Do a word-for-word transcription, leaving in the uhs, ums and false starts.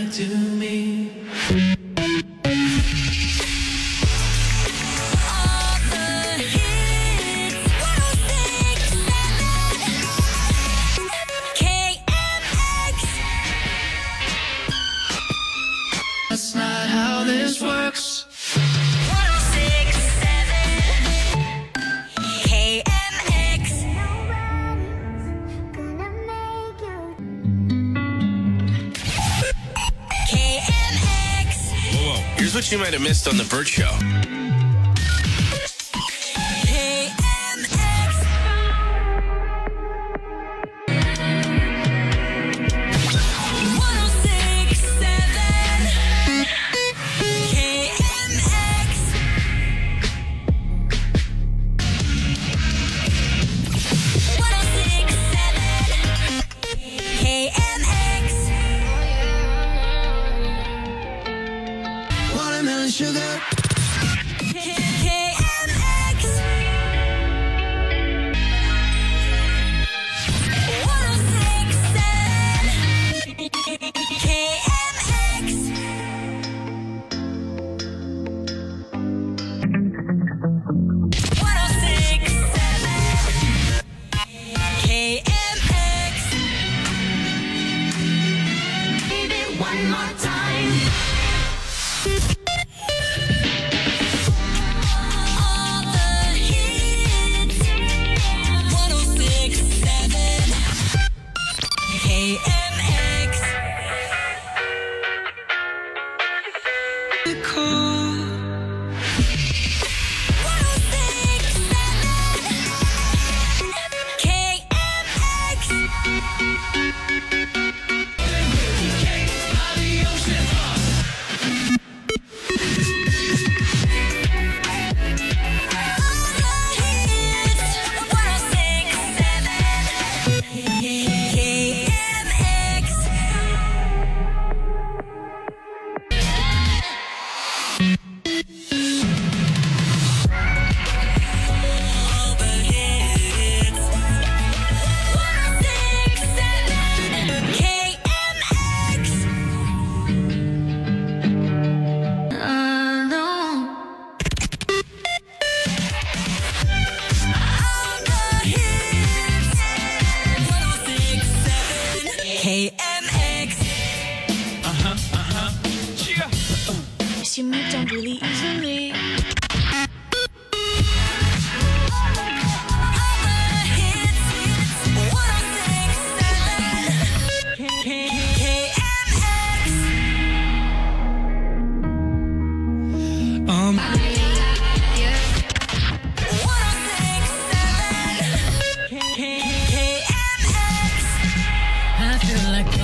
back to me. That's not how this works. one oh six point seven K M X. K M X. Whoa, whoa. Here's what you might have missed on The Burt Show. K M X. one oh six point seven K M X. one oh six point seven K M X. Watermelon sugar. K M X. one oh six point seven K M X. one oh six point seven K M X. Baby, one more time. All the hits. one oh six point seven K M X. one oh six point seven K M X. K M X. Uh-huh, uh-huh. Yeah. Yes, you moved on really easily. Um. I feel like